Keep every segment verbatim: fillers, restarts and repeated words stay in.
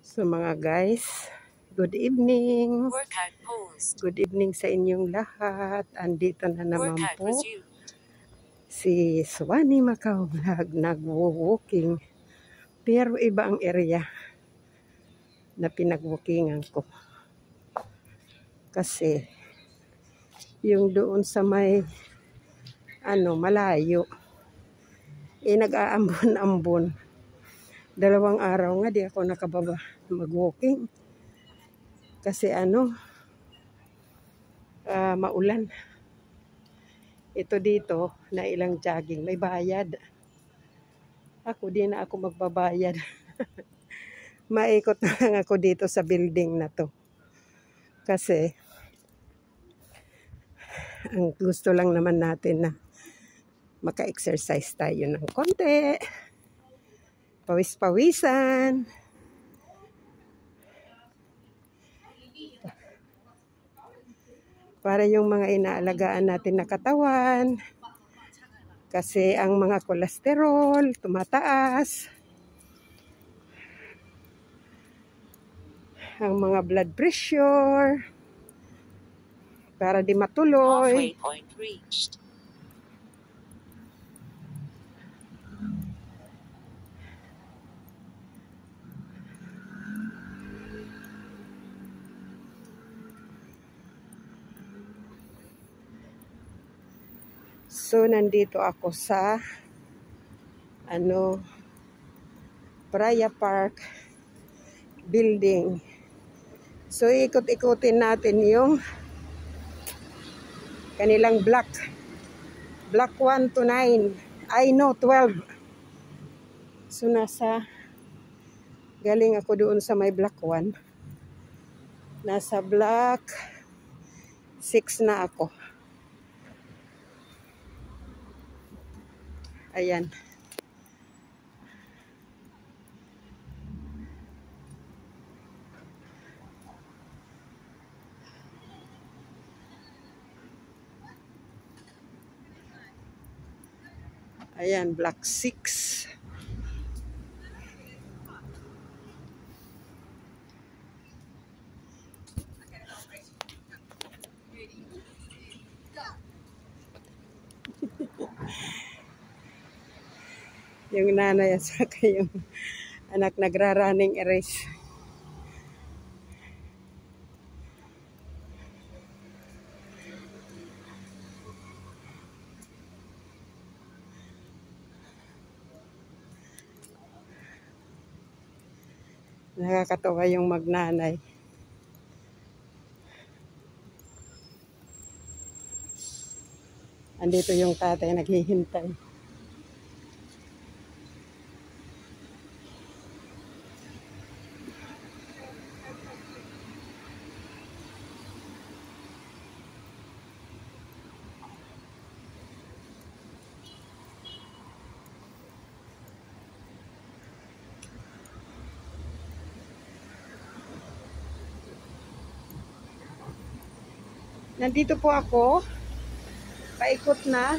So mga guys, good evening. Good evening sa inyong lahat. Andito na naman po si Suwani Macau Vlog, nag-walking. Pero iba ang area na pinag-walkingan ko. Kasi yung doon sa may ano, malayo, eh nag-aambon-ambon. Dalawang araw nga di ako nakababa mag-walking. Kasi ano, uh, maulan. Ito dito, na ilang jogging, may bayad. Ako, di na ako magbabayad. Maikot na lang ako dito sa building na to. Kasi, ang gusto lang naman natin na maka-exercise tayo ng konti. Pawis-pawisan. Para yung mga inaalagaan natin na katawan. Kasi ang mga kolesterol, tumataas. Ang mga blood pressure. Para di matuloy. Halfway point reached. So, nandito ako sa ano, Praia Park building. So, ikot-ikutin natin yung kanilang block. Block one to nine. I know, twelve. So, nasa, galing ako doon sa may block one. Nasa block six na ako. Ayan. Ayan, block six. Yung nanay at saka yung anak nagra-running erase. Nakakatawa yung magnanay. Andito yung tatay naghihintay. Nandito po ako. Paikot na.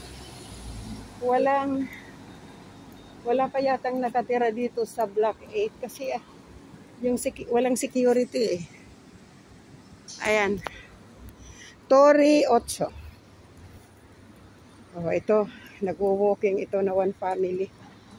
Walang wala pa yatang nakatira dito sa block eight kasi ah, yung seki, walang security eh. Ayan. Torre eight. Oh, ito, nagwo-walking ito na one family.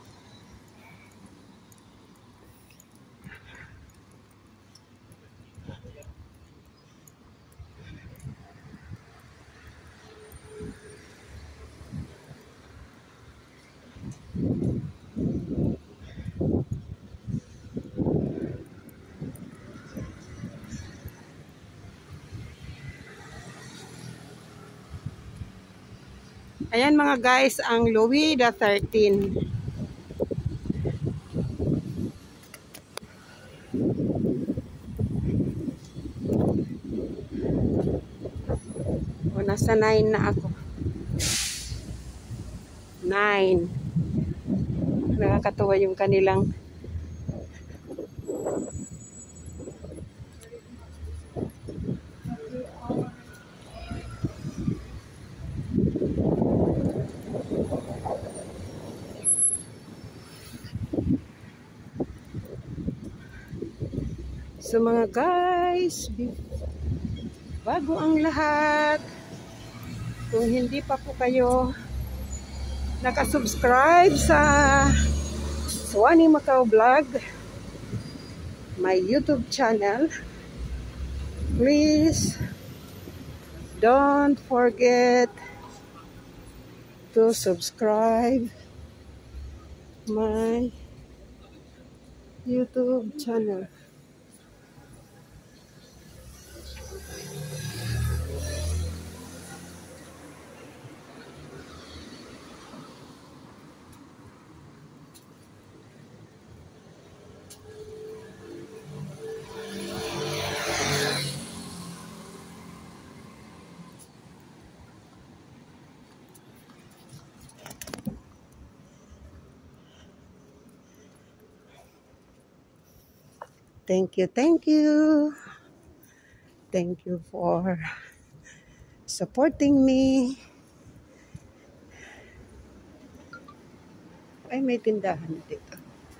Ayan mga guys, ang Louis the thirteenth. O, nasa nine na ako. nine. Nakakatawa yung kanilang So mga guys, bago ang lahat, kung hindi pa po kayo nakasubscribe sa Suwani Macau Vlog, my YouTube channel, please don't forget to subscribe my YouTube channel. Thank you, thank you. Thank you for supporting me. Ay, may tindahan dito.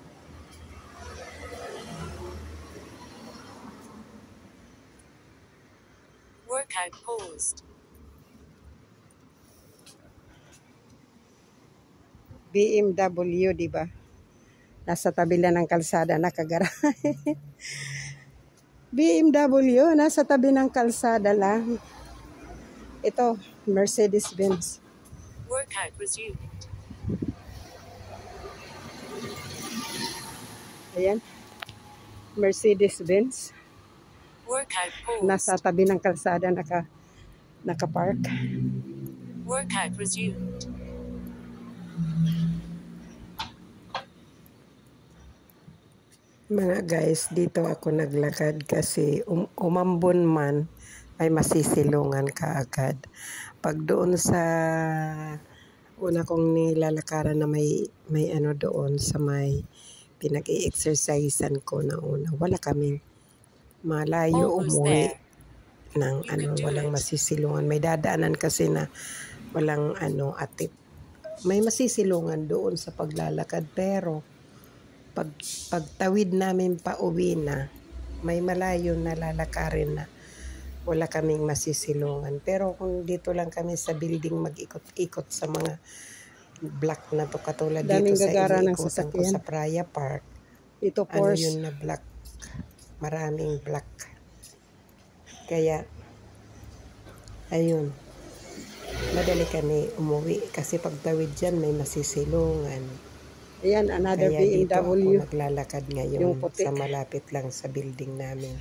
Workout paused. B M W, di ba? Nasa tabi lang ng kalsada, nakagarahe. B M W, nasa tabi ng kalsada lang. Ito, Mercedes-Benz. Workout resumed. Ayan, Mercedes-Benz. Workout paused. Nasa tabi ng kalsada, naka, naka-park. Workout resumed. Mga guys, dito ako naglakad kasi um, umambon man ay masisilungan ka agad. Pag doon sa una kong nilalakaran na may, may ano doon sa may pinag-i-exercisean ko na una, wala kaming malayo umuwi ng ano, walang masisilungan. May dadaanan kasi na walang ano atip. May masisilungan doon sa paglalakad, pero Pag, pagtawid namin pa uwi na, may malayo na lalakarin na wala kaming masisilungan. Pero kung dito lang kami sa building mag-ikot-ikot sa mga block na to, katulad daming dito sa iniikutan ko sa Praia Park, ito ano yun na block, maraming block. Kaya, ayun, madali kami umuwi kasi pagtawid dyan may masisilungan. Ayan, another Kaya B M W. dito ako naglalakad ngayon sa malapit lang sa building namin.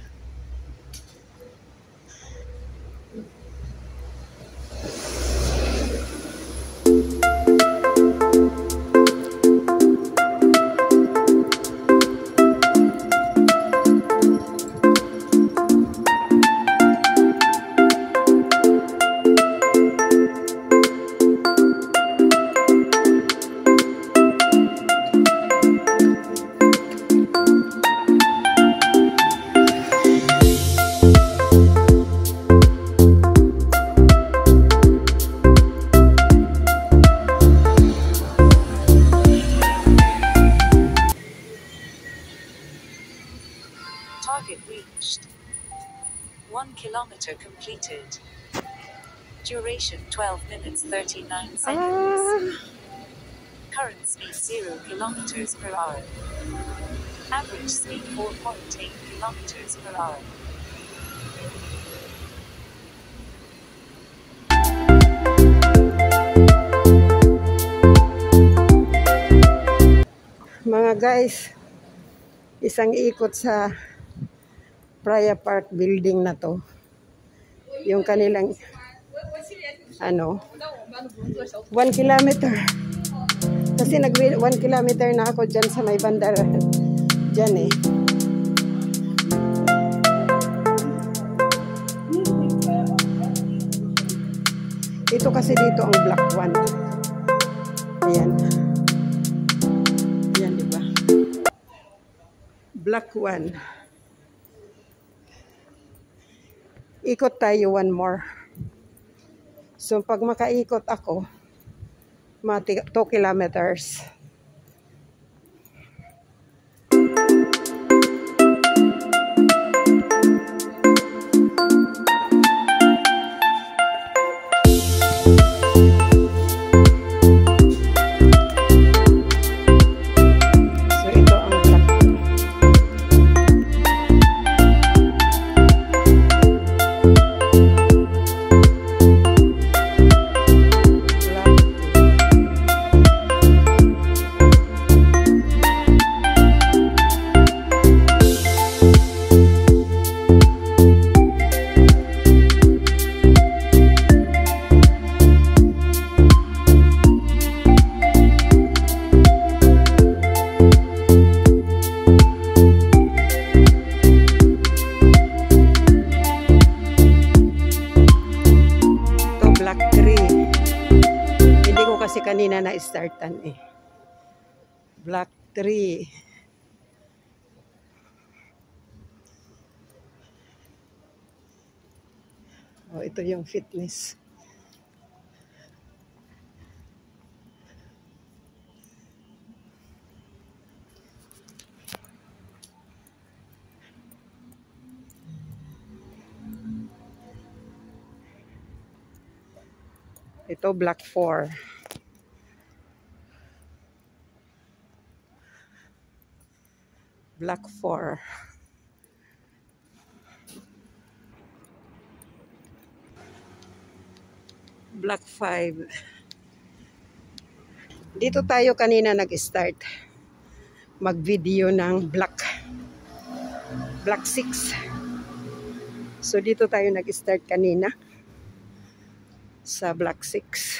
Target reached. One kilometer completed. Duration twelve minutes thirty-nine seconds. Ah. Current speed zero kilometers per hour. Average speed four point eight kilometers per hour. Mga guys, isang ikot sa Praia Park building na to. Yung kanilang ano, one kilometer. Kasi nag one kilometer na ako dyan sa may bandar. Dyan eh. Ito kasi dito ang block one. Ayan. Ayan, di ba? Block one. Ikot tayo one more. So pag makaikot ako, mga two kilometers. kanina na-startan eh. Block three. Oh, ito yung fitness. Ito block four. Block four. Block five. Dito tayo kanina nag-start mag-video ng block block six. So dito tayo nag-start kanina sa block six.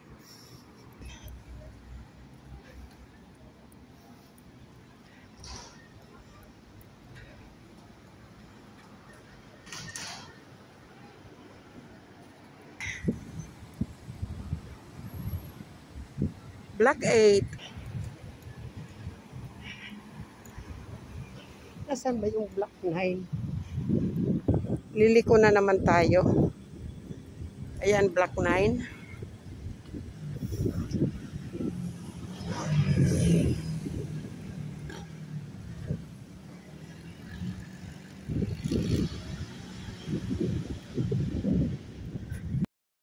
Block eight. Nasaan ba yung block nine? Liliko na naman tayo. Ayan, block nine.